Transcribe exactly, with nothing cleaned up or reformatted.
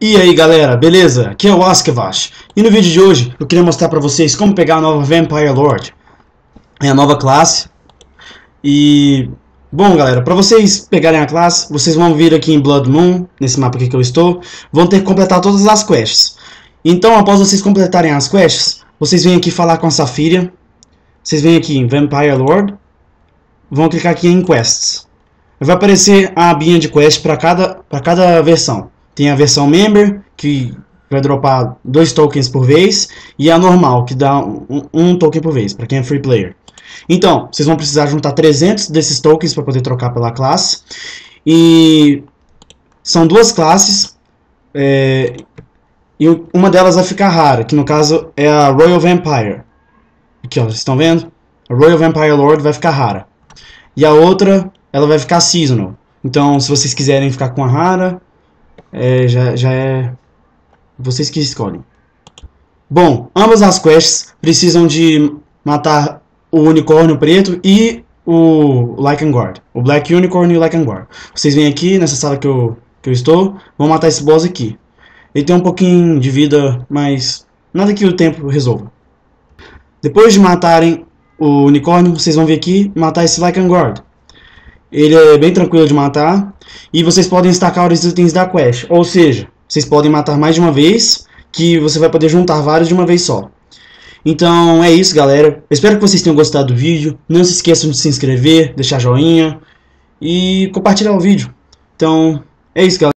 E aí galera, beleza? Aqui é o Askavash e no vídeo de hoje eu queria mostrar pra vocês como pegar a nova Vampire Lord. É a nova classe. E bom galera, pra vocês pegarem a classe, vocês vão vir aqui em Blood Moon, nesse mapa aqui que eu estou, vão ter que completar todas as quests. Então após vocês completarem as quests, vocês vêm aqui falar com a Safiria. Vocês vêm aqui em Vampire Lord, vão clicar aqui em Quests. Vai aparecer a abinha de quest para cada, para cada versão. Tem a versão Member, que vai dropar dois tokens por vez, e a normal, que dá um, um token por vez, para quem é free player. Então, vocês vão precisar juntar trezentos desses tokens para poder trocar pela classe. E são duas classes, é, e uma delas vai ficar rara, que no caso é a Royal Vampire. Aqui ó, vocês estão vendo? A Royal Vampire Lord vai ficar rara. E a outra, ela vai ficar seasonal. Então, se vocês quiserem ficar com a rara, é, já, já é vocês que escolhem. Bom, ambas as quests precisam de matar o unicórnio preto e o Lycanguard. O Black Unicorn e o Lycanguard. Vocês vêm aqui nessa sala que eu, que eu estou, vão matar esse boss aqui. Ele tem um pouquinho de vida, mas nada que o tempo resolva. Depois de matarem o unicórnio, vocês vão vir aqui e matar esse Lycanguard. Ele é bem tranquilo de matar. E vocês podem destacar os itens da quest. Ou seja, vocês podem matar mais de uma vez, que você vai poder juntar vários de uma vez só. Então é isso galera. Eu espero que vocês tenham gostado do vídeo. Não se esqueçam de se inscrever, deixar joinha e compartilhar o vídeo. Então é isso galera.